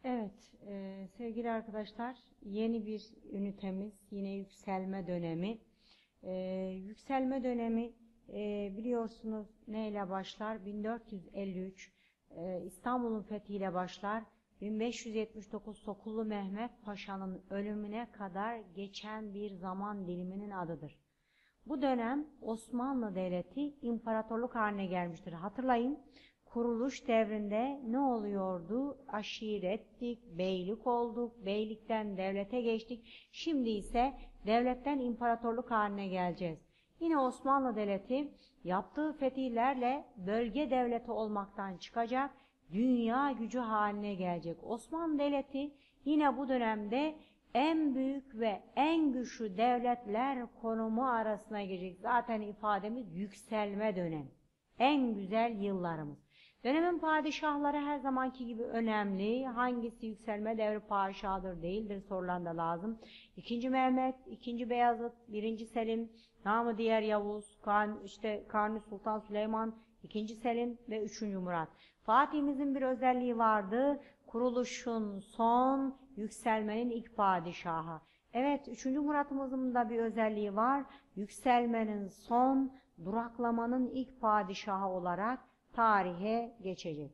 Evet, sevgili arkadaşlar, yeni bir ünitemiz, yine yükselme dönemi. Yükselme dönemi biliyorsunuz neyle başlar? 1453 İstanbul'un fethiyle başlar. 1579 Sokullu Mehmet Paşa'nın ölümüne kadar geçen bir zaman diliminin adıdır. Bu dönem Osmanlı Devleti imparatorluk haline gelmiştir. Hatırlayın, kuruluş devrinde ne oluyordu? Aşirettik, beylik olduk, beylikten devlete geçtik. Şimdi ise devletten imparatorluk haline geleceğiz. Yine Osmanlı Devleti yaptığı fetihlerle bölge devleti olmaktan çıkacak, dünya gücü haline gelecek. Osmanlı Devleti yine bu dönemde en büyük ve en güçlü devletler konumu arasına girecek. Zaten ifademiz yükselme dönemi. En güzel yıllarımız. Dönemin padişahları her zamanki gibi önemli. Hangisi yükselme devri padişahıdır değildir sorularında lazım. 2. Mehmet, 2. Beyazıt, 1. Selim, namı diğer Yavuz, Kanuni Sultan Süleyman, 2. Selim ve 3. Murat. Fatih'imizin bir özelliği vardı. Kuruluşun son, yükselmenin ilk padişahı. Evet, 3. Murat'ımızın da bir özelliği var. Yükselmenin son, duraklamanın ilk padişahı olarak tarihe geçecek.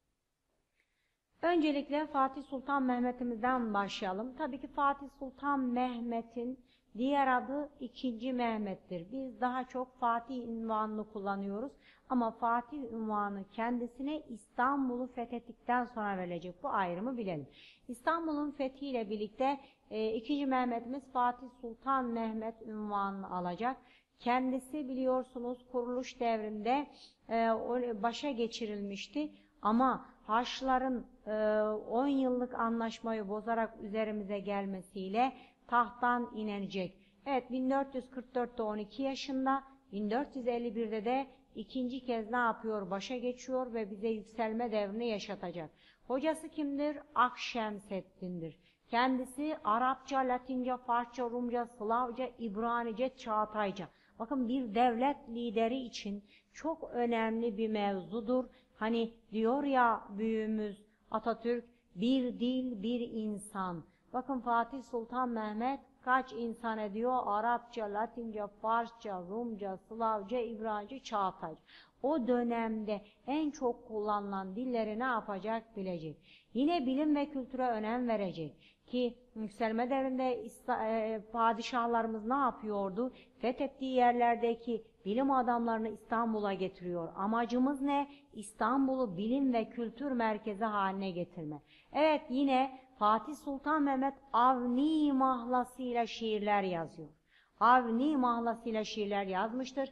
Öncelikle Fatih Sultan Mehmet'imizden başlayalım. Tabii ki Fatih Sultan Mehmet'in diğer adı 2. Mehmet'tir. Biz daha çok Fatih unvanını kullanıyoruz. Ama Fatih unvanı kendisine İstanbul'u fethettikten sonra verilecek. Bu ayrımı bilelim. İstanbul'un fethiyle birlikte 2. Mehmet'imiz Fatih Sultan Mehmet unvanını alacak. Kendisi biliyorsunuz kuruluş devrinde başa geçirilmişti. Ama Haçlıların 10 yıllık anlaşmayı bozarak üzerimize gelmesiyle tahttan inecek. Evet, 1444'te 12 yaşında, 1451'de de ikinci kez ne yapıyor? Başa geçiyor ve bize yükselme devrini yaşatacak. Hocası kimdir? Akşemseddin'dir. Kendisi Arapça, Latince, Farsça, Rumca, Slavca, İbranice, Çağatayca. Bakın, bir devlet lideri için çok önemli bir mevzudur. Hani diyor ya büyüğümüz Atatürk, bir dil, bir insan. Bakın, Fatih Sultan Mehmet kaç insan ediyor? Arapça, Latince, Farsça, Rumca, Slavca, İbranice, Çağatayca. O dönemde en çok kullanılan dilleri ne yapacak? Bilecek. Yine bilim ve kültüre önem verecek. Ki yükselme devrinde padişahlarımız ne yapıyordu? Fethettiği yerlerdeki bilim adamlarını İstanbul'a getiriyor. Amacımız ne? İstanbul'u bilim ve kültür merkezi haline getirme. Evet, yine Fatih Sultan Mehmet Avni mahlasıyla şiirler yazıyor. Avni mahlasıyla şiirler yazmıştır.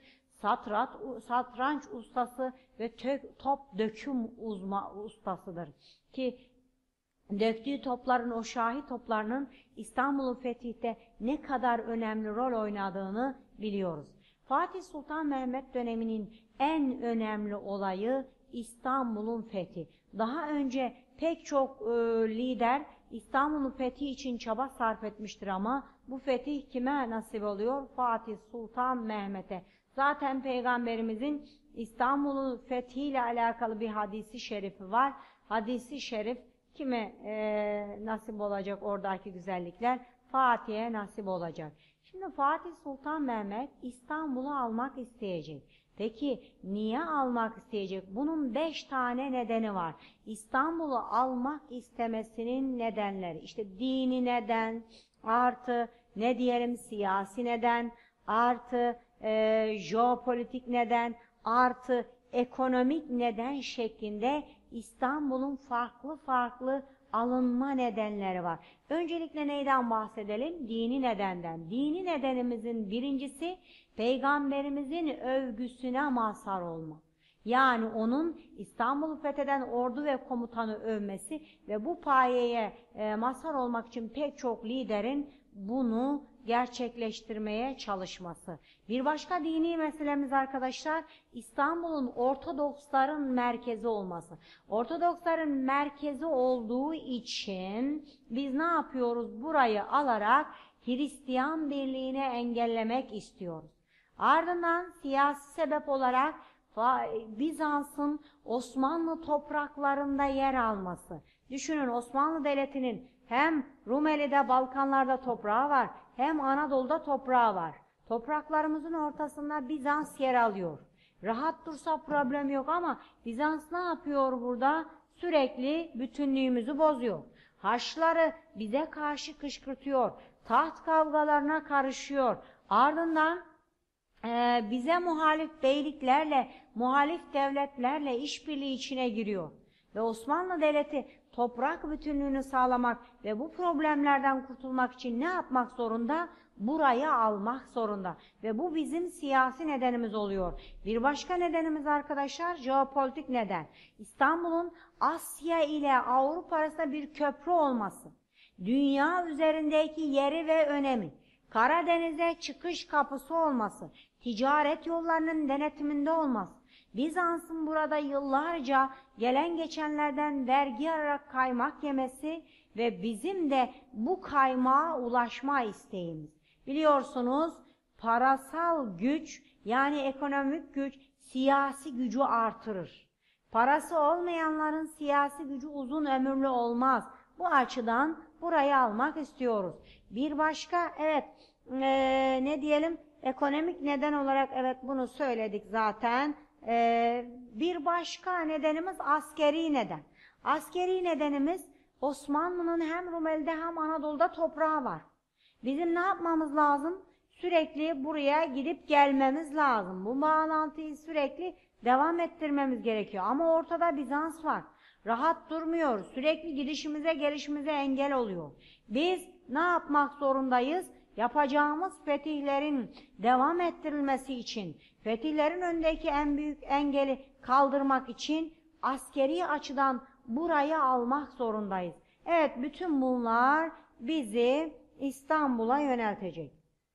Satranç ustası ve top döküm ustasıdır. Ki döktüğü topların, o şahi toplarının İstanbul'un fethinde ne kadar önemli rol oynadığını biliyoruz. Fatih Sultan Mehmet döneminin en önemli olayı İstanbul'un fethi. Daha önce pek çok lider İstanbul'un fethi için çaba sarf etmiştir ama bu fetih kime nasip oluyor? Fatih Sultan Mehmet'e. Zaten Peygamberimizin İstanbul'un fethiyle alakalı bir hadisi şerifi var. Hadisi şerif kime nasip olacak oradaki güzellikler? Fatih'e nasip olacak. Şimdi Fatih Sultan Mehmet İstanbul'u almak isteyecek. Peki niye almak isteyecek? Bunun 5 tane nedeni var. İstanbul'u almak istemesinin nedenleri. İşte dini neden, artı ne diyelim siyasi neden, artı jeopolitik neden, artı ekonomik neden şeklinde İstanbul'un farklı farklı alınma nedenleri var. Öncelikle neyden bahsedelim? Dini nedenden. Dini nedenimizin birincisi Peygamberimizin övgüsüne mazhar olma. Yani onun İstanbul'u fetheden ordu ve komutanı övmesi ve bu payeye mazhar olmak için pek çok liderin bunu gerçekleştirmeye çalışması. Bir başka dini meselemiz arkadaşlar, İstanbul'un Ortodoksların merkezi olması. Ortodoksların merkezi olduğu için biz ne yapıyoruz? Burayı alarak Hristiyan birliğini engellemek istiyoruz. Ardından siyasi sebep olarak Bizans'ın Osmanlı topraklarında yer alması. Düşünün, Osmanlı Devleti'nin hem Rumeli'de, Balkanlarda toprağı var, hem Anadolu'da toprağı var. Topraklarımızın ortasında Bizans yer alıyor. Rahat dursa problem yok ama Bizans ne yapıyor burada? Sürekli bütünlüğümüzü bozuyor. Haçlıları bize karşı kışkırtıyor. Taht kavgalarına karışıyor. Ardından bize muhalif beyliklerle, muhalif devletlerle işbirliği içine giriyor. Ve Osmanlı Devleti toprak bütünlüğünü sağlamak ve bu problemlerden kurtulmak için ne yapmak zorunda? Burayı almak zorunda. Ve bu bizim siyasi nedenimiz oluyor. Bir başka nedenimiz arkadaşlar, jeopolitik neden. İstanbul'un Asya ile Avrupa arasında bir köprü olması. Dünya üzerindeki yeri ve önemi. Karadeniz'e çıkış kapısı olması. Ticaret yollarının denetiminde olması. Bizans'ın burada yıllarca gelen geçenlerden vergi alarak kaymak yemesi ve bizim de bu kaymağa ulaşma isteğimiz. Biliyorsunuz, parasal güç, yani ekonomik güç siyasi gücü artırır. Parası olmayanların siyasi gücü uzun ömürlü olmaz. Bu açıdan burayı almak istiyoruz. Bir başka, evet, ne diyelim, ekonomik neden olarak, evet, bunu söyledik zaten. Bir başka nedenimiz askeri neden. Askeri nedenimiz, Osmanlı'nın hem Rumeli'de hem Anadolu'da toprağı var. Bizim ne yapmamız lazım? Sürekli buraya gidip gelmemiz lazım. Bu bağlantıyı sürekli devam ettirmemiz gerekiyor. Ama ortada Bizans var. Rahat durmuyor. Sürekli gidişimize gelişimize engel oluyor. Biz ne yapmak zorundayız? Yapacağımız fetihlerin devam ettirilmesi için, fetihlerin önündeki en büyük engeli kaldırmak için askeri açıdan burayı almak zorundayız. Evet, bütün bunlar bizi İstanbul'a yöneltecek.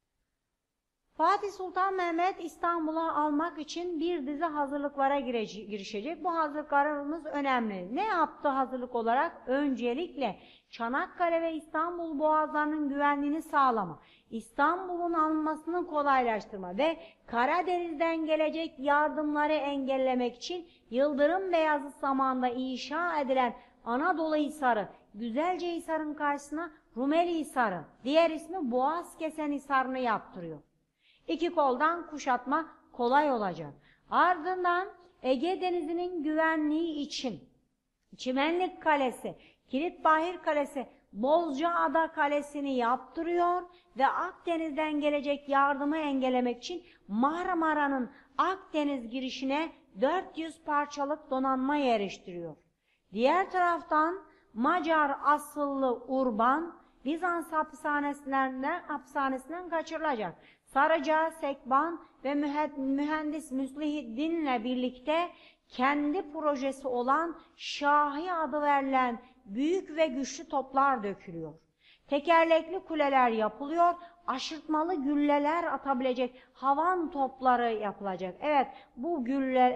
Fatih Sultan Mehmet İstanbul'a almak için bir dizi hazırlıklara girişecek. Bu hazırlıklarımız önemli. Ne yaptı hazırlık olarak? Öncelikle Çanakkale ve İstanbul boğazlarının güvenliğini sağlama, İstanbul'un alınmasını kolaylaştırma ve Karadeniz'den gelecek yardımları engellemek için Yıldırım Beyazıt zamanında inşa edilen Anadolu Hisarı, Güzelcehisar'ın karşısına Rumeli Hisarı, diğer ismi Boğazkesen Hisarı'nı yaptırıyor. İki koldan kuşatma kolay olacak. Ardından Ege Denizi'nin güvenliği için Çimenlik Kalesi, Kilitbahir Kalesi, Bozcaada Kalesi'ni yaptırıyor ve Akdeniz'den gelecek yardımı engellemek için Marmara'nın Akdeniz girişine 400 parçalık donanma yerleştiriyor. Diğer taraftan Macar asıllı Urban Bizans hapishanesinden kaçırılacak. Sarıca, Sekban ve mühendis Müslihiddin'le birlikte kendi projesi olan Şahi adı verilen büyük ve güçlü toplar dökülüyor. Tekerlekli kuleler yapılıyor, aşırtmalı gülleler atabilecek havan topları yapılacak. Evet, bu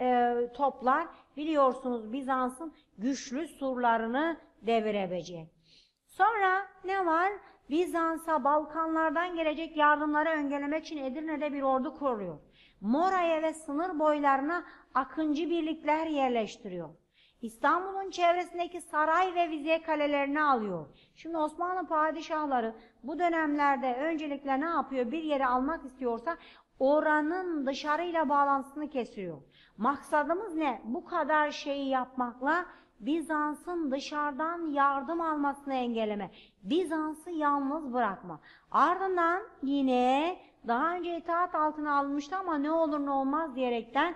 toplar biliyorsunuz Bizans'ın güçlü surlarını devirebilecek. Sonra ne var? Bizans'a Balkanlardan gelecek yardımları engellemek için Edirne'de bir ordu kuruyor. Mora'ya ve sınır boylarına akıncı birlikler yerleştiriyor. İstanbul'un çevresindeki saray ve viziye kalelerini alıyor. Şimdi Osmanlı padişahları bu dönemlerde öncelikle ne yapıyor? Bir yeri almak istiyorsa oranın dışarıyla bağlantısını kesiyor. Maksadımız ne? Bu kadar şeyi yapmakla Bizans'ın dışarıdan yardım almasını engelleme. Bizans'ı yalnız bırakma. Ardından yine daha önce itaat altına alınmıştı ama ne olur ne olmaz diyerekten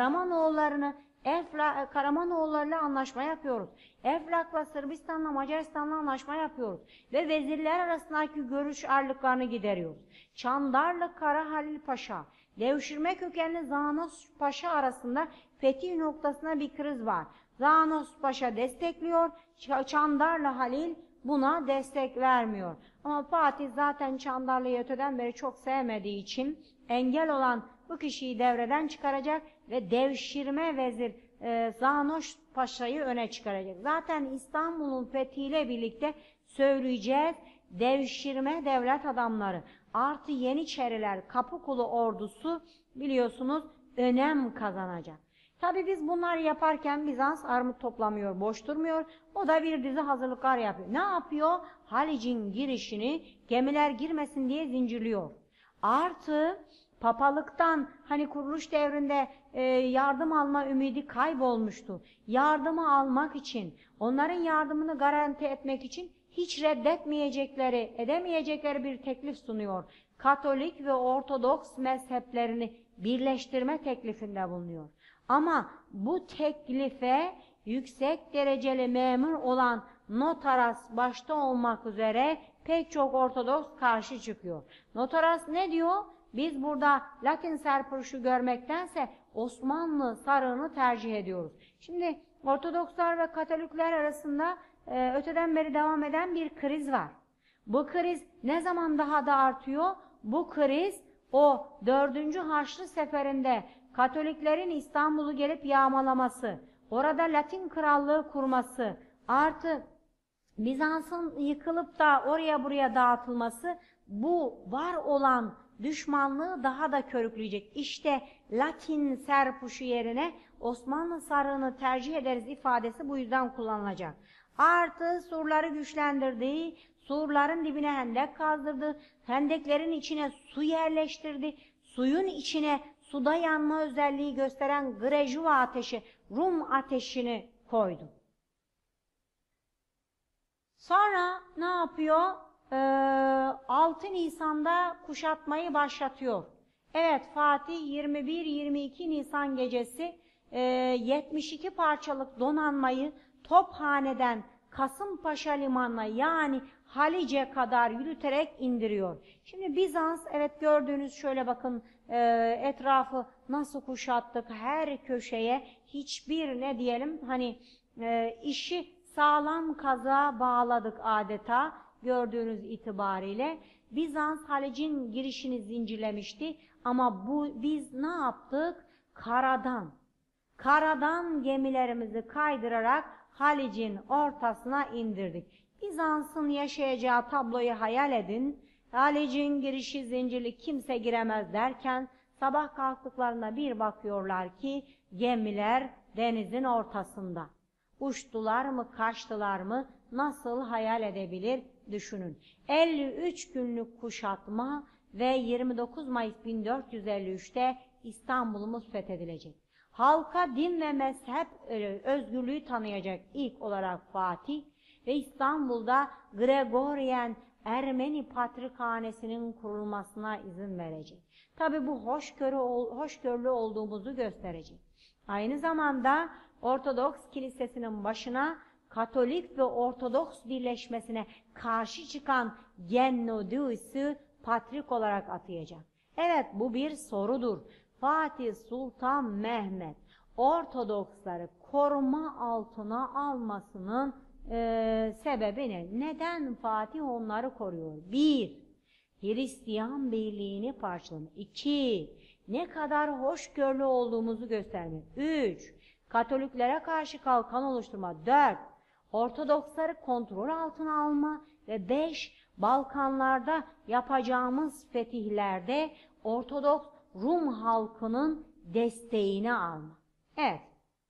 Karamanoğullarıyla anlaşma yapıyoruz. Eflak'la Sırbistan'la Macaristan'la anlaşma yapıyoruz. Ve vezirler arasındaki görüş ayrılıklarını gideriyoruz. Çandarlı Kara Halil Paşa, devşirme kökenli Zanos Paşa arasında fetih noktasında bir kriz var. Zanos Paşa destekliyor, Çandarlı Halil buna destek vermiyor. Ama Fatih zaten Çandarlı'yı öteden beri çok sevmediği için engel olan bu kişiyi devreden çıkaracak ve devşirme vezir Zanos Paşa'yı öne çıkaracak. Zaten İstanbul'un fethiyle birlikte söyleyeceğiz, devşirme devlet adamları artı Yeniçeriler Kapıkulu ordusu biliyorsunuz önem kazanacak. Tabii biz bunları yaparken Bizans armut toplamıyor, boş durmuyor. O da bir dizi hazırlıklar yapıyor. Ne yapıyor? Halic'in girişini gemiler girmesin diye zincirliyor. Artı papalıktan hani kuruluş devrinde yardım alma ümidi kaybolmuştu. Yardımı almak için, onların yardımını garanti etmek için hiç reddetmeyecekleri, edemeyecekleri bir teklif sunuyor. Katolik ve Ortodoks mezheplerini birleştirme teklifinde bulunuyor. Ama bu teklife yüksek dereceli memur olan Notaras başta olmak üzere pek çok Ortodoks karşı çıkıyor. Notaras ne diyor? Biz burada Latin serpuruşu görmektense Osmanlı sarığını tercih ediyoruz. Şimdi Ortodokslar ve Katolikler arasında öteden beri devam eden bir kriz var. Bu kriz ne zaman daha da artıyor? Bu kriz o 4. Haçlı Seferi'nde Katoliklerin İstanbul'u gelip yağmalaması, orada Latin krallığı kurması, artı Bizans'ın yıkılıp da oraya buraya dağıtılması bu var olan düşmanlığı daha da körükleyecek. İşte Latin serpuşu yerine Osmanlı sarığını tercih ederiz ifadesi bu yüzden kullanılacak. Artı surları güçlendirdi, surların dibine hendek kazdırdı, hendeklerin içine su yerleştirdi, suyun içine suda yanma özelliği gösteren Grejuva ateşi, Rum ateşini koydu. Sonra ne yapıyor? 6 Nisan'da kuşatmayı başlatıyor. Evet, Fatih 21-22 Nisan gecesi 72 parçalık donanmayı Tophane'den Kasımpaşa limanına yani Halice kadar yürüterek indiriyor. Şimdi Bizans, evet gördüğünüz şöyle bakın etrafı nasıl kuşattık, her köşeye hiçbir ne diyelim hani işi sağlam kazığa bağladık adeta gördüğünüz itibariyle. Bizans Halic'in girişini zincirlemişti ama biz ne yaptık? Karadan gemilerimizi kaydırarak Halic'in ortasına indirdik. Bizans'ın yaşayacağı tabloyu hayal edin. Halic'in girişi zincirli, kimse giremez derken sabah kalktıklarında bir bakıyorlar ki gemiler denizin ortasında. Uçtular mı, kaçtılar mı, nasıl hayal edebilir düşünün. 53 günlük kuşatma ve 29 Mayıs 1453'te İstanbul'umuz fethedilecek. Halka din ve mezhep özgürlüğü tanıyacak ilk olarak Fatih ve İstanbul'da Gregorian Ermeni Patrikhanesi'nin kurulmasına izin verecek. Tabi bu hoşgörülü olduğumuzu gösterecek. Aynı zamanda Ortodoks Kilisesi'nin başına Katolik ve Ortodoks birleşmesine karşı çıkan Gennadius'u patrik olarak atayacak. Evet, bu bir sorudur. Fatih Sultan Mehmet Ortodoksları koruma altına almasının sebebi ne? Neden Fatih onları koruyor? 1. Hristiyan birliğini parçalamak. 2. Ne kadar hoşgörülü olduğumuzu göstermek. 3. Katoliklere karşı kalkan oluşturma. 4. Ortodoksları kontrol altına alma. Ve 5. Balkanlarda yapacağımız fetihlerde Ortodoks Rum halkının desteğini alma. Evet.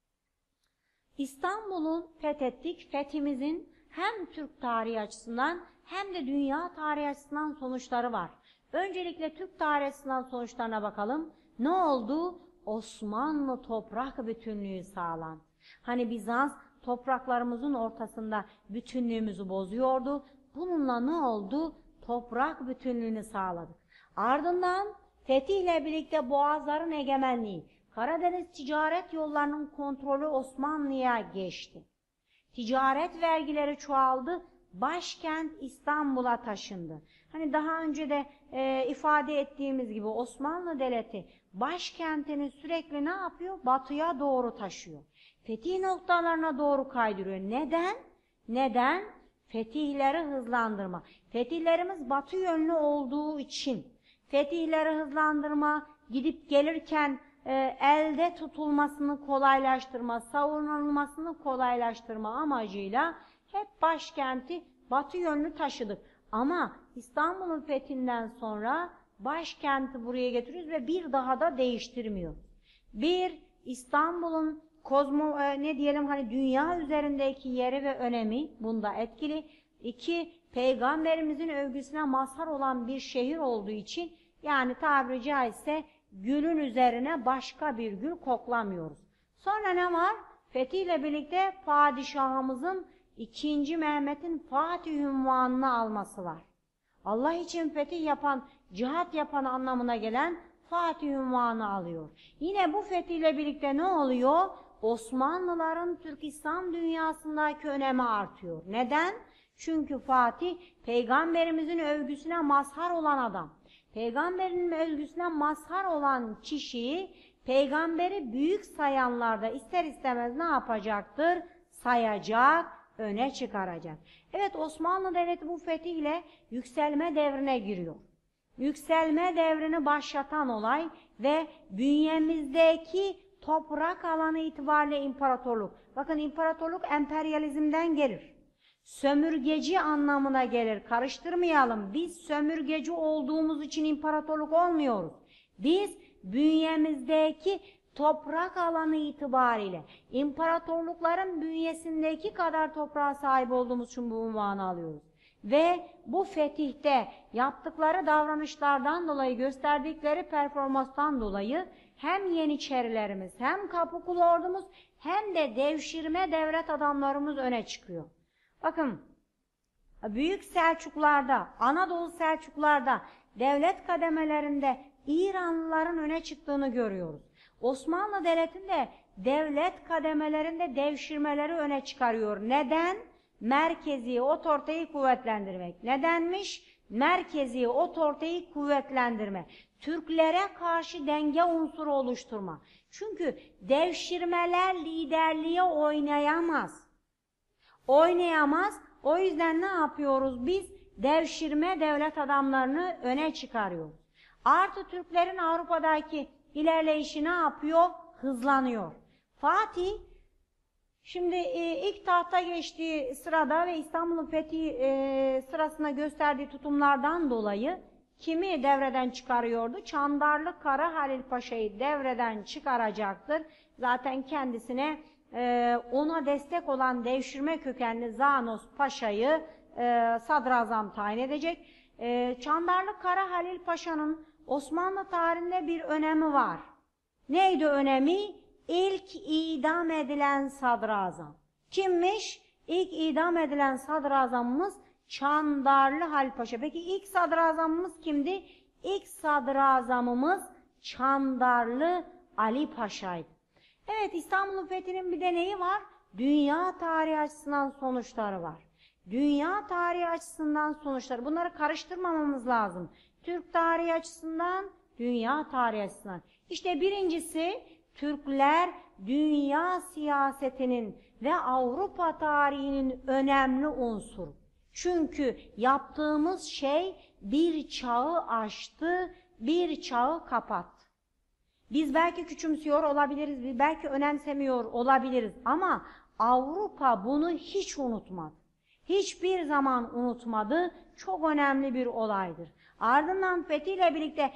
İstanbul'u fethettik. Fethimizin hem Türk tarihi açısından hem de dünya tarihi açısından sonuçları var. Öncelikle Türk tarihi açısından sonuçlarına bakalım. Ne oldu? Osmanlı toprak bütünlüğü sağlandı. Hani Bizans topraklarımızın ortasında bütünlüğümüzü bozuyordu. Bununla ne oldu? Toprak bütünlüğünü sağladık. Ardından fetihle birlikte Boğazların egemenliği, Karadeniz ticaret yollarının kontrolü Osmanlı'ya geçti. Ticaret vergileri çoğaldı, başkent İstanbul'a taşındı. Hani daha önce de ifade ettiğimiz gibi Osmanlı Devleti başkentini sürekli ne yapıyor? Batıya doğru taşıyor. Fetih noktalarına doğru kaydırıyor. Neden? Fetihleri hızlandırma. Fetihlerimiz batı yönlü olduğu için fetihleri hızlandırma, gidip gelirken elde tutulmasını kolaylaştırma, savunulmasını kolaylaştırma amacıyla hep başkenti batı yönlü taşıdık. Ama İstanbul'un fethinden sonra başkenti buraya getiriyoruz ve bir daha da değiştirmiyoruz. 1. İstanbul'un ne diyelim hani dünya üzerindeki yeri ve önemi bunda etkili. 2. Peygamberimizin övgüsüne mazhar olan bir şehir olduğu için yani tabiri caizse gülün üzerine başka bir gül koklamıyoruz. Sonra ne var? Fethiyle birlikte padişahımızın 2. Mehmet'in Fatih unvanını alması var. Allah için fetih yapan, cihat yapan anlamına gelen Fatih unvanı alıyor. Yine bu fetihle birlikte ne oluyor? Osmanlıların Türk İslam dünyasındaki önemi artıyor. Neden? Çünkü Fatih peygamberimizin övgüsüne mazhar olan adam. Peygamberin övgüsüne mazhar olan kişiyi peygamberi büyük sayanlar da ister istemez ne yapacaktır? Sayacak, öne çıkaracak. Evet, Osmanlı Devleti bu fetihle yükselme devrine giriyor. Yükselme devrini başlatan olay ve bünyemizdeki toprak alanı itibariyle imparatorluk. Bakın, imparatorluk emperyalizmden gelir. Sömürgeci anlamına gelir. Karıştırmayalım. Biz sömürgeci olduğumuz için imparatorluk olmuyoruz. Biz bünyemizdeki toprak alanı itibariyle imparatorlukların bünyesindeki kadar toprağa sahip olduğumuz için bu unvanı alıyoruz. Ve bu fetihte yaptıkları davranışlardan dolayı, gösterdikleri performanstan dolayı hem Yeniçerilerimiz, hem Kapıkulu ordumuz, hem de devşirme devlet adamlarımız öne çıkıyor. Bakın, Büyük Selçuklarda, Anadolu Selçuklarda, devlet kademelerinde İranlıların öne çıktığını görüyoruz. Osmanlı Devleti'nde devlet kademelerinde devşirmeleri öne çıkarıyor. Neden? Merkezi otoriteyi kuvvetlendirmek. Nedenmiş? Merkezi otoriteyi kuvvetlendirme. Türklere karşı denge unsuru oluşturma. Çünkü devşirmeler liderliğe oynayamaz. O yüzden ne yapıyoruz biz? Devşirme devlet adamlarını öne çıkarıyoruz. Artı Türklerin Avrupa'daki ilerleyişi ne yapıyor? Hızlanıyor. Fatih, şimdi ilk tahta geçtiği sırada ve İstanbul'un fethi sırasında gösterdiği tutumlardan dolayı kimi devreden çıkarıyordu? Çandarlı Kara Halil Paşa'yı devreden çıkaracaktır. Zaten kendisine ona destek olan devşirme kökenli Zanos Paşa'yı sadrazam tayin edecek. Çandarlı Kara Halil Paşa'nın Osmanlı tarihinde bir önemi var. Neydi önemi? İlk idam edilen sadrazam. Kimmiş? İlk idam edilen sadrazamımız Çandarlı Halil Paşa. Peki ilk sadrazamımız kimdi? İlk sadrazamımız Çandarlı Ali Paşa'ydı. Evet, İstanbul'un fethinin bir de neyi var? Dünya tarihi açısından sonuçları var. Dünya tarihi açısından sonuçları. Bunları karıştırmamamız lazım. Türk tarihi açısından, dünya tarihi açısından. İşte birincisi, Türkler dünya siyasetinin ve Avrupa tarihinin önemli unsuru. Çünkü yaptığımız şey bir çağı aştı, bir çağı kapattı. Biz belki küçümsüyor olabiliriz, belki önemsemiyor olabiliriz ama Avrupa bunu hiç unutmadı. Hiçbir zaman unutmadı. Çok önemli bir olaydır. Ardından fethiyle birlikte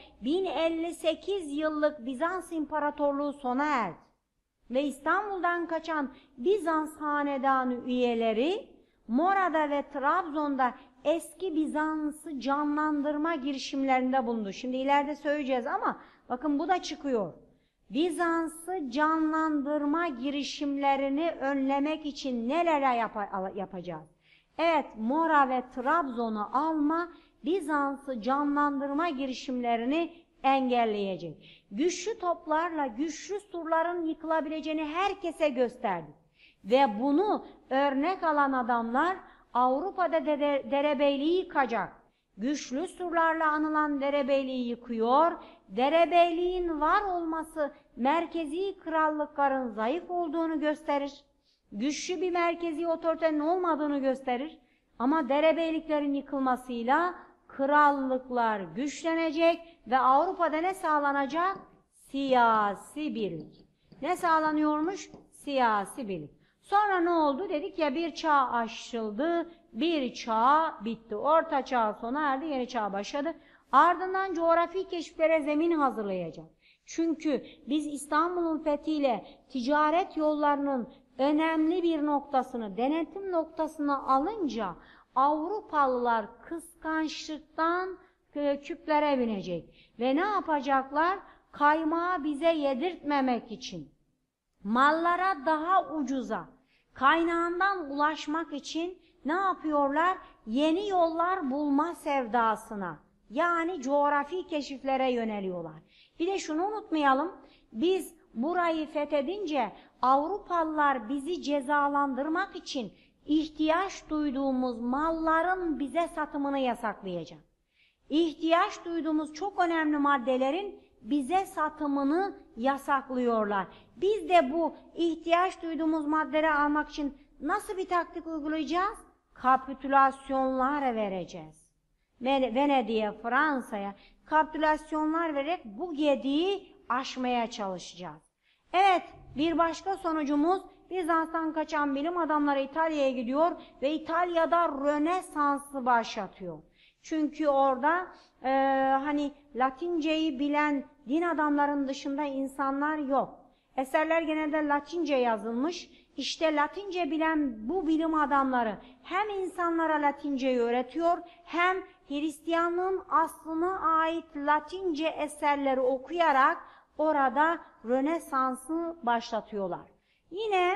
1058 yıllık Bizans İmparatorluğu sona erdi. Ve İstanbul'dan kaçan Bizans hanedanı üyeleri Mora'da ve Trabzon'da eski Bizans'ı canlandırma girişimlerinde bulundu. Şimdi ileride söyleyeceğiz ama bakın bu da çıkıyor. Bizans'ı canlandırma girişimlerini önlemek için neler yapacağız? Evet, Mora ve Trabzon'u alma, Bizans'ı canlandırma girişimlerini engelleyecek. Güçlü toplarla güçlü surların yıkılabileceğini herkese gösterdi. Ve bunu örnek alan adamlar Avrupa'da derebeyliği yıkacak. Güçlü surlarla anılan derebeyliği yıkıyor. Derebeyliğin var olması merkezi krallıkların zayıf olduğunu gösterir. Güçlü bir merkezi otoritenin olmadığını gösterir. Ama derebeyliklerin yıkılmasıyla krallıklar güçlenecek ve Avrupa'da ne sağlanacak? Siyasi birlik. Ne sağlanıyormuş? Siyasi birlik. Sonra ne oldu? Dedik ya, bir çağ aşıldı, bir çağ bitti. Orta çağ sona erdi, yeni çağ başladı. Ardından coğrafi keşiflere zemin hazırlayacak. Çünkü biz İstanbul'un fethiyle ticaret yollarının önemli bir noktasını, denetim noktasını alınca Avrupalılar kıskançlıktan küplere binecek. Ve ne yapacaklar? Kaymağı bize yedirtmemek için, mallara daha ucuza, kaynağından ulaşmak için ne yapıyorlar? Yeni yollar bulma sevdasına, yani coğrafi keşiflere yöneliyorlar. Bir de şunu unutmayalım, biz burayı fethedince Avrupalılar bizi cezalandırmak için ihtiyaç duyduğumuz malların bize satımını yasaklayacak. İhtiyaç duyduğumuz çok önemli maddelerin bize satımını yasaklıyorlar. Biz de bu ihtiyaç duyduğumuz maddeleri almak için nasıl bir taktik uygulayacağız? Kapitülasyonlar vereceğiz. Venedik'e, Fransa'ya kapitülasyonlar vererek bu gediği aşmaya çalışacağız. Evet, bir başka sonucumuz Bizans'tan kaçan bilim adamları İtalya'ya gidiyor ve İtalya'da Rönesans'ı başlatıyor. Çünkü orada hani Latinceyi bilen din adamların dışında insanlar yok. Eserler genelde Latince yazılmış. İşte Latince bilen bu bilim adamları hem insanlara Latinceyi öğretiyor hem Hristiyanlığın aslına ait Latince eserleri okuyarak orada Rönesans'ı başlatıyorlar. Yine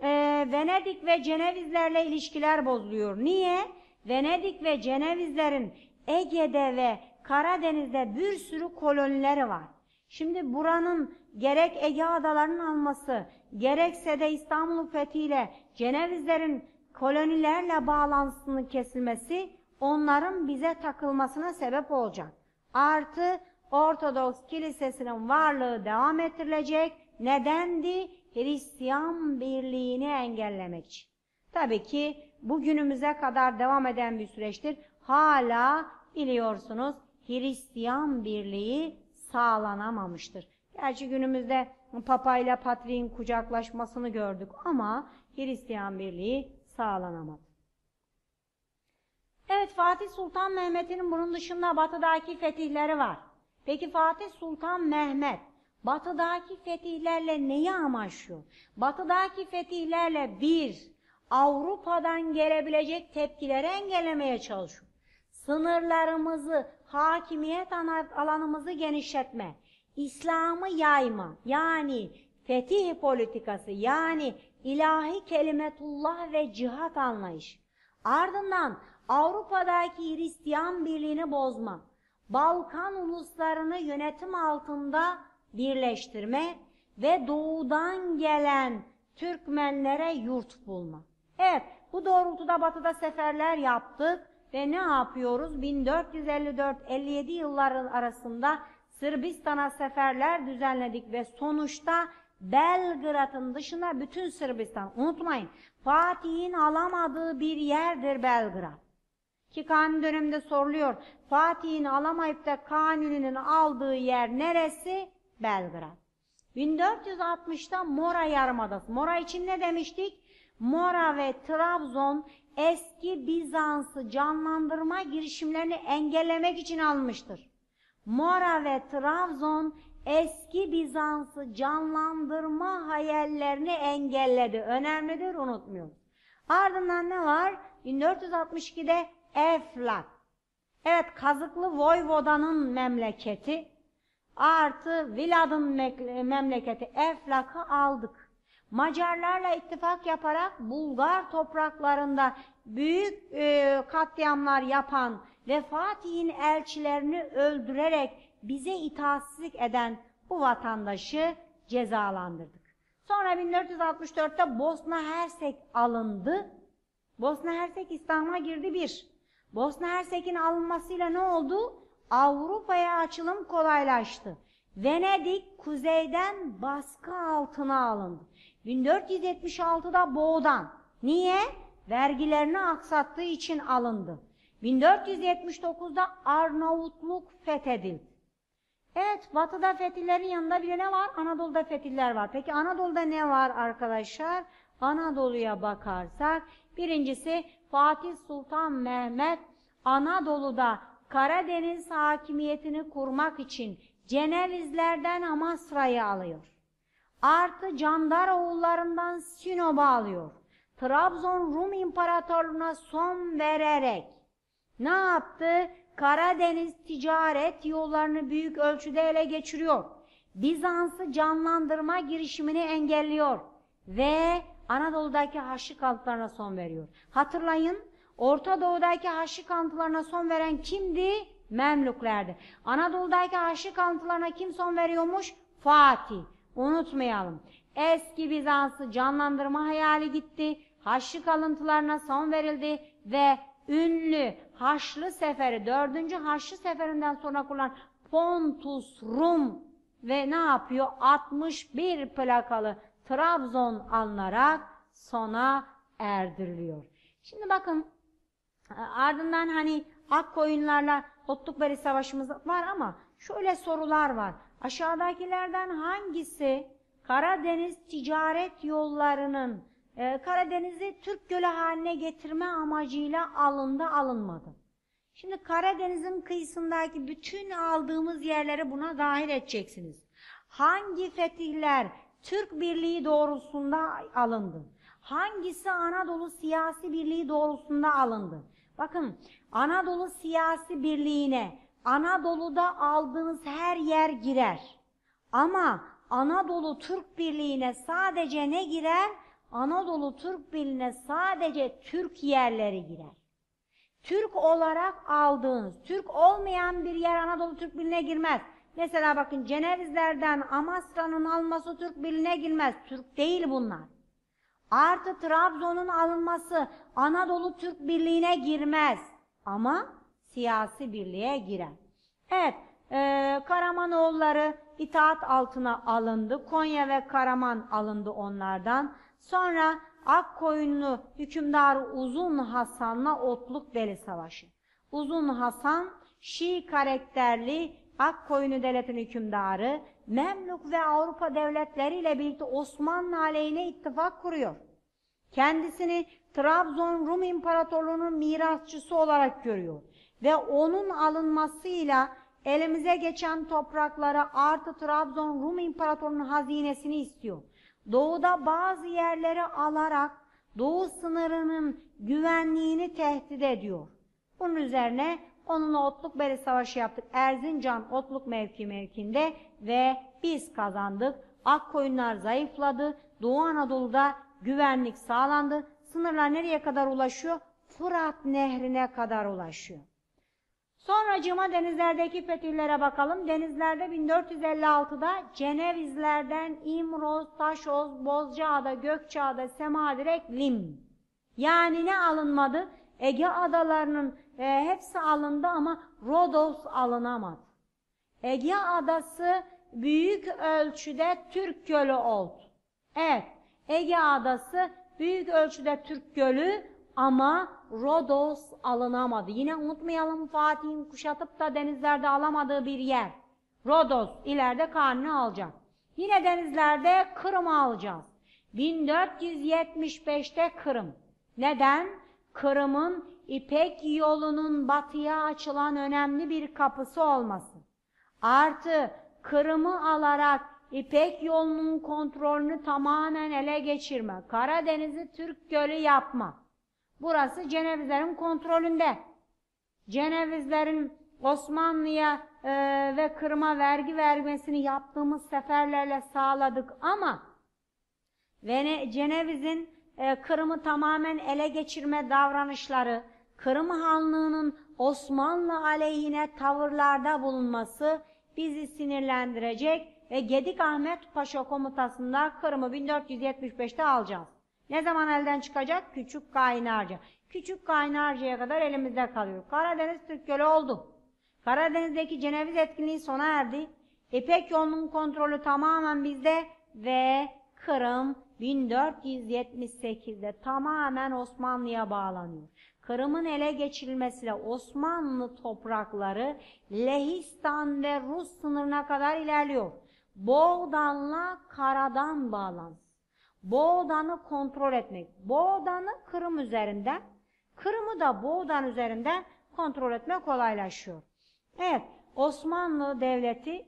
Venedik ve Cenevizlerle ilişkiler bozuluyor. Niye? Venedik ve Cenevizlerin Ege'de ve Karadeniz'de bir sürü kolonileri var. Şimdi buranın gerek Ege adalarının alması, gerekse de İstanbul'un fethiyle Cenevizlerin kolonilerle bağlantısının kesilmesi onların bize takılmasına sebep olacak. Artı Ortodoks Kilisesi'nin varlığı devam ettirilecek. Nedendi? Hristiyan birliğini engellemek için. Tabii ki bugünümüze kadar devam eden bir süreçtir. Hala biliyorsunuz Hristiyan birliği sağlanamamıştır. Gerçi günümüzde Papa ile Patriğin kucaklaşmasını gördük ama Hristiyan birliği sağlanamadı. Evet, Fatih Sultan Mehmet'in bunun dışında batıdaki fetihleri var. Peki Fatih Sultan Mehmet batıdaki fetihlerle neyi amaçlıyor? Batıdaki fetihlerle bir, Avrupa'dan gelebilecek tepkileri engellemeye çalışıyor. Sınırlarımızı, hakimiyet alanımızı genişletme, İslam'ı yayma, yani fetih politikası, yani ilahi kelimetullah ve cihat anlayışı. Ardından Avrupa'daki Hristiyan birliğini bozma, Balkan uluslarını yönetim altında birleştirme ve doğudan gelen Türkmenlere yurt bulma. Evet, bu doğrultuda batıda seferler yaptık ve ne yapıyoruz? 1454-57 yılların arasında Sırbistan'a seferler düzenledik ve sonuçta Belgrad'ın dışında bütün Sırbistan, unutmayın, Fatih'in alamadığı bir yerdir Belgrad. Ki Kanuni döneminde soruluyor, Fatih'in alamayıp da Kanuni'nin aldığı yer neresi? Belgrad. 1460'da Mora Yarımadası. Mora için ne demiştik? Mora ve Trabzon eski Bizans'ı canlandırma girişimlerini engellemek için almıştır. Mora ve Trabzon eski Bizans'ı canlandırma hayallerini engelledi. Önemlidir, unutmuyoruz. Ardından ne var? 1462'de Eflak. Evet, Kazıklı Voyvoda'nın memleketi artı Vilad'ın memleketi Eflak'ı aldık. Macarlarla ittifak yaparak Bulgar topraklarında büyük katliamlar yapan ve Fatih'in elçilerini öldürerek bize itaatsizlik eden bu vatandaşı cezalandırdık. Sonra 1464'te Bosna Hersek alındı. Bosna Hersek İslam'a girdi bir. Bosna Hersek'in alınmasıyla ne oldu? Avrupa'ya açılım kolaylaştı. Venedik kuzeyden baskı altına alındı. 1476'da Boğdan. Niye? Vergilerini aksattığı için alındı. 1479'da Arnavutluk fethedildi. Evet, batıda fetihlerin yanında bir de ne var? Anadolu'da fetihler var. Peki Anadolu'da ne var arkadaşlar? Anadolu'ya bakarsak, birincisi Fatih Sultan Mehmet Anadolu'da Karadeniz hakimiyetini kurmak için Cenevizlerden Amasra'yı alıyor. Artı Candaroğullarından Sinop'u alıyor. Trabzon Rum İmparatorluğu'na son vererek ne yaptı? Karadeniz ticaret yollarını büyük ölçüde ele geçiriyor. Bizans'ı canlandırma girişimini engelliyor ve Anadolu'daki Haçlı kalıntılarına son veriyor. Hatırlayın, Orta Doğu'daki Haçlı kalıntılarına son veren kimdi? Memlüklerdi. Anadolu'daki Haçlı kalıntılarına kim son veriyormuş? Fatih. Unutmayalım. Eski Bizans'ı canlandırma hayali gitti. Haçlı kalıntılarına son verildi ve ünlü Haçlı Seferi, 4. Haçlı Seferinden sonra kurulan Pontus Rum ve ne yapıyor? 61 plakalı Trabzon alınarak sona erdiriliyor. Şimdi bakın, ardından hani Akkoyunlarla Otlukbeli Savaşımız var ama şöyle sorular var. Aşağıdakilerden hangisi Karadeniz ticaret yollarının Karadeniz'i Türk Gölü haline getirme amacıyla alınmadı? Şimdi Karadeniz'in kıyısındaki bütün aldığımız yerleri buna dahil edeceksiniz. Hangi fetihler Türk Birliği doğrultusunda alındı? Hangisi Anadolu Siyasi Birliği doğrultusunda alındı? Bakın, Anadolu Siyasi Birliği'ne Anadolu'da aldığınız her yer girer. Ama Anadolu Türk Birliği'ne sadece ne girer? Anadolu Türk Birliği'ne sadece Türk yerleri girer. Türk olarak aldığınız, Türk olmayan bir yer Anadolu Türk Birliği'ne girmez. Mesela bakın, Cenevizlerden Amasra'nın alması Türk Birliği'ne girmez. Türk değil bunlar. Artı Trabzon'un alınması Anadolu Türk Birliği'ne girmez. Ama siyasi birliğe girer. Evet, Karamanoğulları itaat altına alındı. Konya ve Karaman alındı onlardan. Sonra Akkoyunlu hükümdarı Uzun Hasan'la Otlukbeli Savaşı. Uzun Hasan, Şii karakterli Akkoyunlu devletinin hükümdarı, Memlük ve Avrupa devletleriyle birlikte Osmanlı aleyhine ittifak kuruyor. Kendisini Trabzon Rum İmparatorluğu'nun mirasçısı olarak görüyor. Ve onun alınmasıyla elimize geçen topraklara artı Trabzon Rum İmparatorluğu'nun hazinesini istiyor. Doğuda bazı yerleri alarak Doğu sınırının güvenliğini tehdit ediyor. Bunun üzerine onunla Otlukbeli Savaşı yaptık. Erzincan Otluk mevkiinde ve biz kazandık. Akkoyunlar zayıfladı. Doğu Anadolu'da güvenlik sağlandı. Sınırlar nereye kadar ulaşıyor? Fırat Nehri'ne kadar ulaşıyor. Sonracığıma denizlerdeki fetihlere bakalım. Denizlerde 1456'da Cenevizlerden İmroz, Taşoz, Bozcaada, Gökçeada, Semadirek, Lim. Yani ne alınmadı? Ege adalarının hepsi alındı ama Rodos alınamadı. Ege adası büyük ölçüde Türk Gölü oldu. Evet, Ege adası büyük ölçüde Türk Gölü ama Rodos alınamadı. Yine unutmayalım, Fatih'in kuşatıp da denizlerde alamadığı bir yer. Rodos ileride karnını alacak. Yine denizlerde Kırım'ı alacağız. 1475'te Kırım. Neden? Kırım'ın İpek yolunun batıya açılan önemli bir kapısı olması. Artı Kırım'ı alarak İpek yolunun kontrolünü tamamen ele geçirme. Karadeniz'i Türk Gölü yapma. Burası Cenevizlerin kontrolünde. Cenevizlerin Osmanlı'ya ve Kırım'a vergi vermesini yaptığımız seferlerle sağladık ama Ceneviz'in Kırım'ı tamamen ele geçirme davranışları, Kırım Hanlığı'nın Osmanlı aleyhine tavırlarda bulunması bizi sinirlendirecek ve Gedik Ahmet Paşa komutasında Kırım'ı 1475'te alacağız. Ne zaman elden çıkacak? Küçük Kaynarca. Küçük Kaynarca'ya kadar elimizde kalıyor. Karadeniz Türk Gölü oldu. Karadeniz'deki Ceneviz etkinliği sona erdi. İpek yolunun kontrolü tamamen bizde ve Kırım 1478'de tamamen Osmanlı'ya bağlanıyor. Kırım'ın ele geçirilmesiyle Osmanlı toprakları Lehistan ve Rus sınırına kadar ilerliyor. Boğdan'la karadan bağlantısı. Boğdan'ı kontrol etmek. Boğdan'ı Kırım üzerinden, Kırım'ı da Boğdan üzerinden kontrol etmek kolaylaşıyor. Evet, Osmanlı Devleti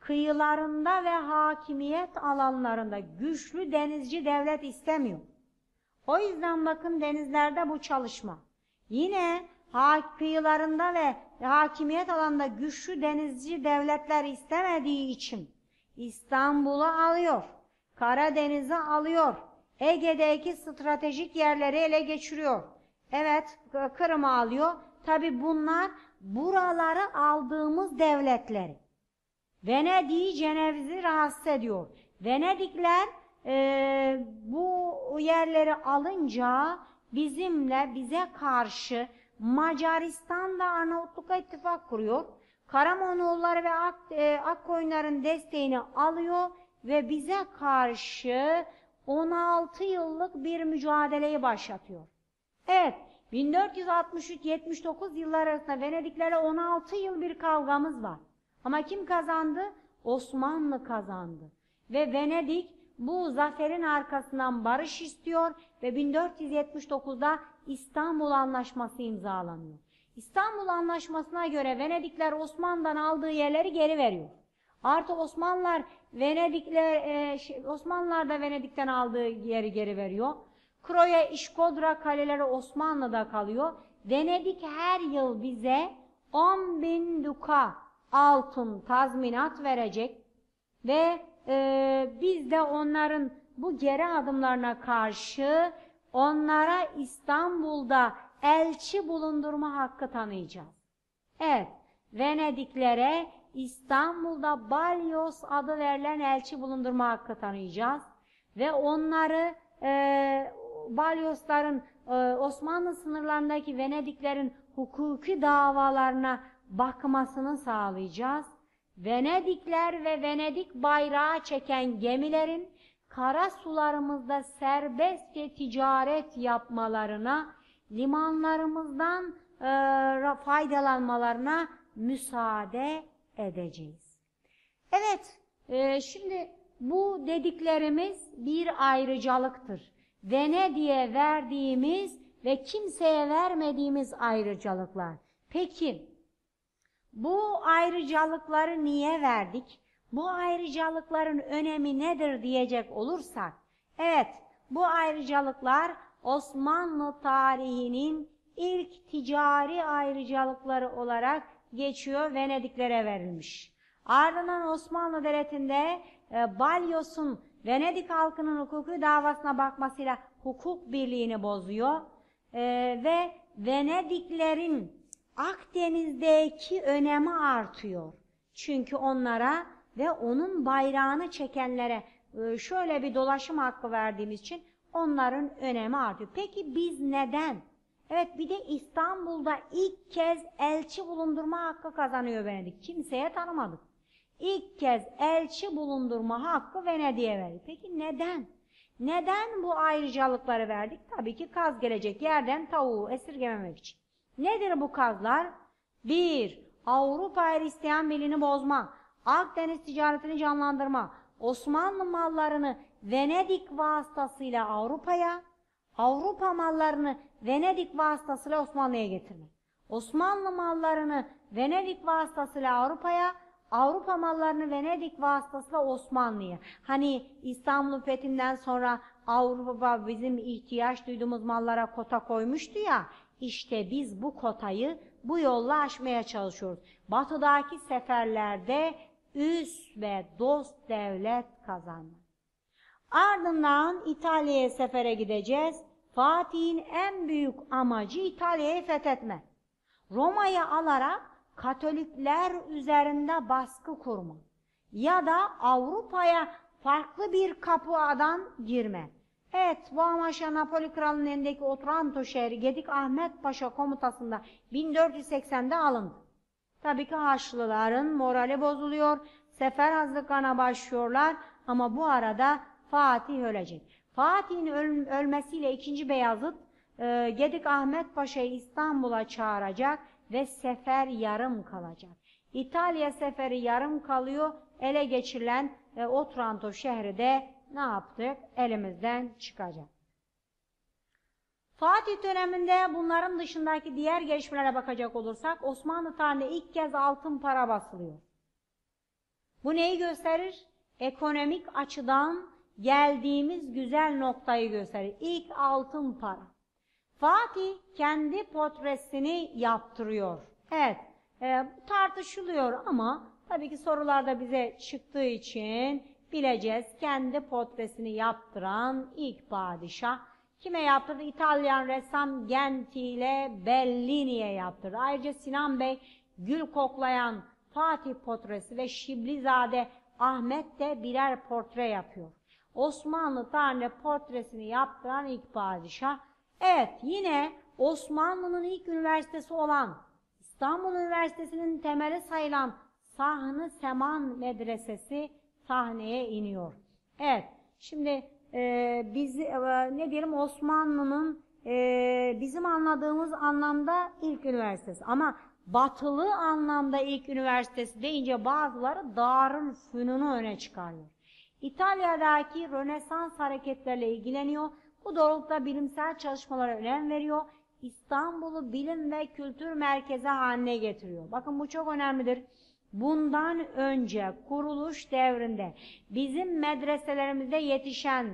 kıyılarında ve hakimiyet alanlarında güçlü denizci devlet istemiyor. O yüzden bakın denizlerde bu çalışma. Yine kıyılarında ve hakimiyet alanında güçlü denizci devletler istemediği için İstanbul'u alıyor, Karadeniz'i alıyor, Ege'deki stratejik yerleri ele geçiriyor. Evet, Kırım'ı alıyor. Tabi bunlar buraları aldığımız devletleri. Venedik'i, Ceneviz'i rahatsız ediyor. Venedikler bu yerleri alınca bize karşı Macaristan'da Arnavutluk'a ittifak kuruyor. Karamonoğulları ve Akkoyunların desteğini alıyor ve bize karşı 16 yıllık bir mücadeleyi başlatıyor. Evet, 1463-79 yıllar arasında Venediklerle 16 yıl bir kavgamız var. Ama kim kazandı? Osmanlı kazandı. Ve Venedik bu zaferin arkasından barış istiyor ve 1479'da İstanbul Anlaşması imzalanıyor. İstanbul Anlaşması'na göre Venedikler Osmanlı'dan aldığı yerleri geri veriyor. Artı Osmanlılar da Venedik'ten aldığı yeri geri veriyor. Kroya, İşkodra kaleleri Osmanlı'da kalıyor. Venedik her yıl bize 10.000 duka altın tazminat verecek ve biz de onların bu geri adımlarına karşı onlara İstanbul'da elçi bulundurma hakkı tanıyacağız. Evet, Venediklere İstanbul'da Balyos adı verilen elçi bulundurma hakkı tanıyacağız ve onları Balyosların Osmanlı sınırlarındaki Venediklerin hukuki davalarına bakmasını sağlayacağız. Venedikler ve Venedik bayrağı çeken gemilerin kara sularımızda serbestçe ticaret yapmalarına, limanlarımızdan faydalanmalarına müsaade edeceğiz. Evet, şimdi bu dediklerimiz bir ayrıcalıktır. Venedik'e verdiğimiz ve kimseye vermediğimiz ayrıcalıklar. Peki, bu ayrıcalıkları niye verdik? Bu ayrıcalıkların önemi nedir diyecek olursak, evet, bu ayrıcalıklar Osmanlı tarihinin ilk ticari ayrıcalıkları olarak geçiyor, Venediklere verilmiş. Ardından Osmanlı Devleti'nde Balyos'un Venedik halkının hukuki davasına bakmasıyla hukuk birliğini bozuyor ve Venediklerin Akdeniz'deki önemi artıyor. Çünkü onlara ve onun bayrağını çekenlere şöyle bir dolaşım hakkı verdiğimiz için onların önemi artıyor. Peki biz neden? Evet, bir de İstanbul'da ilk kez elçi bulundurma hakkı kazanıyor Venedik. Kimseye tanımadık. İlk kez elçi bulundurma hakkı Venedik'e verdi. Peki neden? Neden bu ayrıcalıkları verdik? Tabii ki kaz gelecek yerden tavuğu esirgememek için. Nedir bu kazlar? 1. Avrupa Hristiyan Birliği'ni bozma, Akdeniz ticaretini canlandırma, Osmanlı mallarını Venedik vasıtasıyla Avrupa'ya, Avrupa mallarını Venedik vasıtasıyla Osmanlı'ya getirme. Osmanlı mallarını Venedik vasıtasıyla Avrupa'ya, Avrupa mallarını Venedik vasıtasıyla Osmanlı'ya. Hani İstanbul'un fethinden sonra Avrupa bizim ihtiyaç duyduğumuz mallara kota koymuştu ya, işte biz bu kotayı bu yolla aşmaya çalışıyoruz. Batıdaki seferlerde üs ve dost devlet kazanmak. Ardından İtalya'ya sefere gideceğiz. Fatih'in en büyük amacı İtalya'yı fethetme. Roma'yı alarak Katolikler üzerinde baskı kurma. Ya da Avrupa'ya farklı bir kapıdan girme. Evet, bu amaçla Napoli Kralı'nın elindeki Otranto şehri Gedik Ahmet Paşa komutasında 1480'de alındı. Tabii ki Haçlıların morali bozuluyor, sefer hazırlıklarına başlıyorlar ama bu arada Fatih ölecek. Fatih'in ölmesiyle 2. Beyazıt Gedik Ahmet Paşa'yı İstanbul'a çağıracak ve sefer yarım kalacak. İtalya seferi yarım kalıyor, ele geçirilen Otranto şehri de ne yaptık? Elimizden çıkacak. Fatih döneminde bunların dışındaki diğer gelişmelere bakacak olursak Osmanlı tarihinde ilk kez altın para basılıyor. Bu neyi gösterir? Ekonomik açıdan geldiğimiz güzel noktayı gösterir. İlk altın para. Fatih kendi portresini yaptırıyor. Evet, tartışılıyor ama tabii ki sorularda bize çıktığı için bileceğiz. Kendi portresini yaptıran ilk padişah. Kime yaptırdı? İtalyan ressam Gentile Bellini'ye yaptırdı. Ayrıca Sinan Bey gül koklayan Fatih portresi ve Şiblizade Ahmet de birer portre yapıyor. Osmanlı tarihinde portresini yaptıran ilk padişah. Evet, yine Osmanlı'nın ilk üniversitesi olan İstanbul Üniversitesi'nin temeli sayılan Sahn-ı Seman Medresesi sahneye iniyor. Evet, şimdi biz ne diyelim, Osmanlı'nın bizim anladığımız anlamda ilk üniversitesi, ama batılı anlamda ilk üniversitesi deyince bazıları Darülfünun'u öne çıkarıyor. İtalya'daki Rönesans hareketleriyle ilgileniyor. Bu doğrultuda bilimsel çalışmalara önem veriyor. İstanbul'u bilim ve kültür merkezi haline getiriyor. Bakın bu çok önemlidir. Bundan önce kuruluş devrinde bizim medreselerimizde yetişen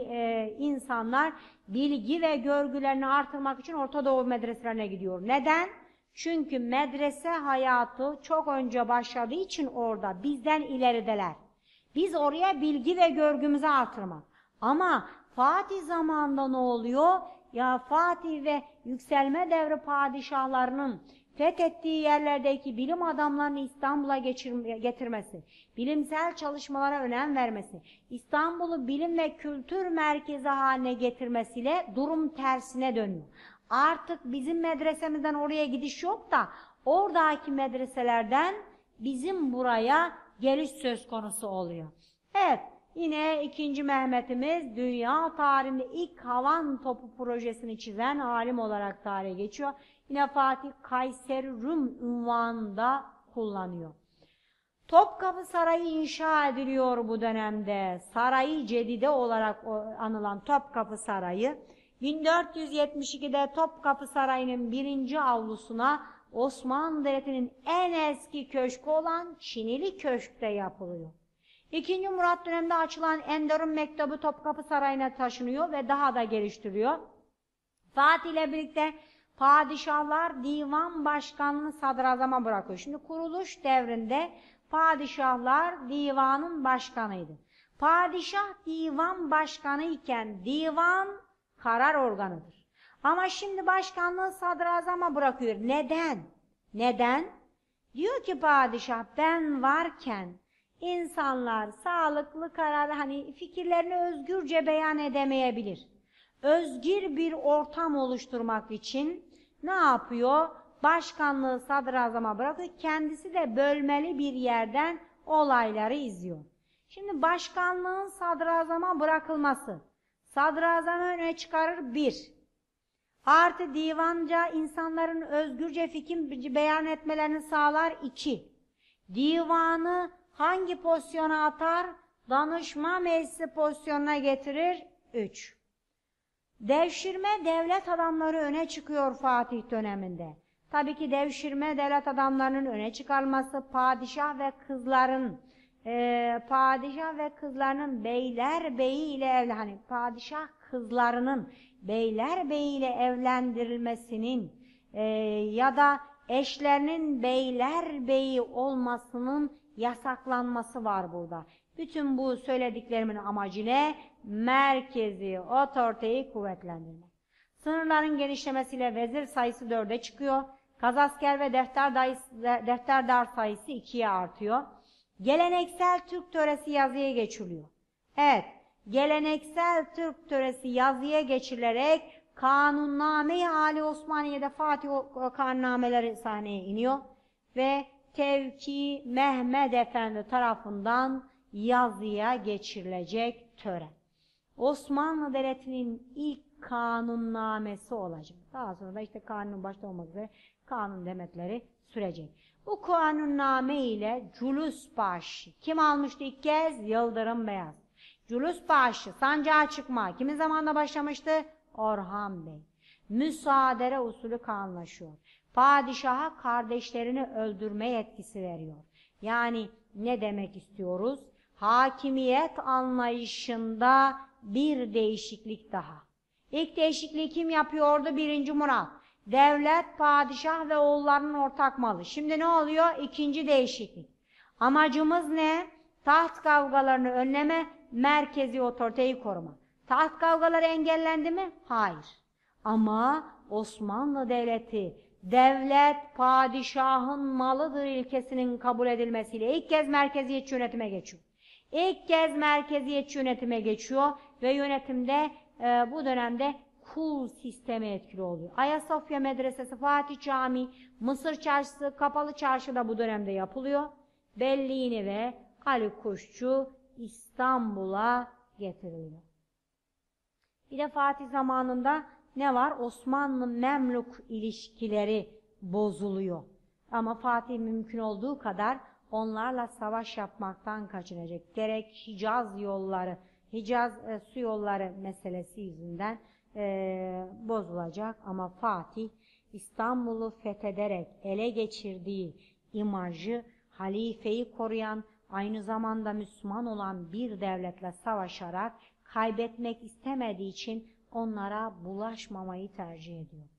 insanlar bilgi ve görgülerini artırmak için Orta Doğu medreselerine gidiyor. Neden? Çünkü medrese hayatı çok önce başladığı için orada bizden ilerideler. Biz oraya bilgi ve görgümüzü artırmak. Ama Fatih zamanında ne oluyor? Ya Fatih ve yükselme devri padişahlarının fethettiği yerlerdeki bilim adamlarını İstanbul'a getirmesi, bilimsel çalışmalara önem vermesi, İstanbul'u bilim ve kültür merkezi haline getirmesiyle durum tersine dönüyor. Artık bizim medresemizden oraya gidiş yok da oradaki medreselerden bizim buraya geliş söz konusu oluyor. Evet, yine 2. Mehmet'imiz dünya tarihinde ilk havan topu projesini çizen alim olarak tarihe geçiyor. Yine Fatih Kayseri Rum unvanını da kullanıyor. Topkapı Sarayı inşa ediliyor bu dönemde. Saray-ı Cedide olarak anılan Topkapı Sarayı, 1472'de Topkapı Sarayı'nın 1. avlusuna Osmanlı Devleti'nin en eski köşkü olan Çinili Köşk'te yapılıyor. 2. Murat döneminde açılan Enderun Mektebi Topkapı Sarayı'na taşınıyor ve daha da geliştiriyor. Fatih ile birlikte padişahlar divan başkanlığını sadrazama bırakıyor. Şimdi kuruluş devrinde padişahlar divanın başkanıydı. Padişah divan başkanı iken divan karar organıdır. Ama şimdi başkanlığı sadrazama bırakıyor. Neden? Neden? Diyor ki padişah, ben varken insanlar sağlıklı kararı, fikirlerini özgürce beyan edemeyebilir. Özgür bir ortam oluşturmak için ne yapıyor? Başkanlığı sadrazama bırakıyor. Kendisi de bölmeli bir yerden olayları izliyor. Şimdi başkanlığın sadrazama bırakılması sadrazamı öne çıkarır 1. Artı divanca insanların özgürce fikir beyan etmelerini sağlar 2. Divanı hangi pozisyona atar? Danışma meclisi pozisyonuna getirir 3. Devşirme devlet adamları öne çıkıyor Fatih döneminde. Tabii ki devşirme devlet adamlarının öne çıkarılması padişah ve kızlarının beylerbeyi ile padişah kızlarının beylerbeyi ile evlendirilmesinin ya da eşlerinin beylerbeyi olmasının yasaklanması var burada. Bütün bu söylediklerimin amacı ne? Merkezi otoriteyi kuvvetlendirmek. Sınırların genişlemesiyle vezir sayısı 4'e çıkıyor. Kazasker ve defterdar sayısı 2'ye artıyor. Geleneksel Türk töresi yazıya geçiliyor. Evet, geleneksel Türk töresi yazıya geçilerek Kanunname-i Ali Osmaniye'de Fatih kanunnameleri sahneye iniyor ve Tevki Mehmed Efendi tarafından yazıya geçirilecek tören. Osmanlı Devleti'nin ilk kanunnamesi olacak. Daha sonra da işte kanunun başta olmak üzere kanun demetleri sürecek. Bu kanunname ile Culus Başı kim almıştı ilk kez? Yıldırım Beyaz. Culus Başı sancağa çıkma kimin zamanında başlamıştı? Orhan Bey. Müsaadere usulü kanunlaşıyor. Padişaha kardeşlerini öldürme yetkisi veriyor. Yani ne demek istiyoruz? Hakimiyet anlayışında bir değişiklik daha. İlk değişikliği kim yapıyordu? 1. Murat. Devlet, padişah ve oğullarının ortak malı. Şimdi ne oluyor? 2. değişiklik. Amacımız ne? Taht kavgalarını önleme, merkezi otoriteyi koruma. Taht kavgaları engellendi mi? Hayır. Ama Osmanlı Devleti, devlet padişahın malıdır ilkesinin kabul edilmesiyle ilk kez merkeziyetçi yönetime geçiyor. İlk kez merkeziyetçi yönetime geçiyor ve yönetimde bu dönemde kul sistemi etkili oluyor. Ayasofya Medresesi, Fatih Camii, Mısır Çarşısı, Kapalı Çarşı da bu dönemde yapılıyor. Bellini ve Ali Kuşçu İstanbul'a getiriliyor. Bir de Fatih zamanında ne var? Osmanlı-Memlük ilişkileri bozuluyor. Ama Fatih mümkün olduğu kadar onlarla savaş yapmaktan kaçınacak. Gerek Hicaz yolları, Hicaz su yolları meselesi yüzünden bozulacak. Ama Fatih İstanbul'u fethederek ele geçirdiği imajı halifeyi koruyan, aynı zamanda Müslüman olan bir devletle savaşarak kaybetmek istemediği için onlara bulaşmamayı tercih ediyor.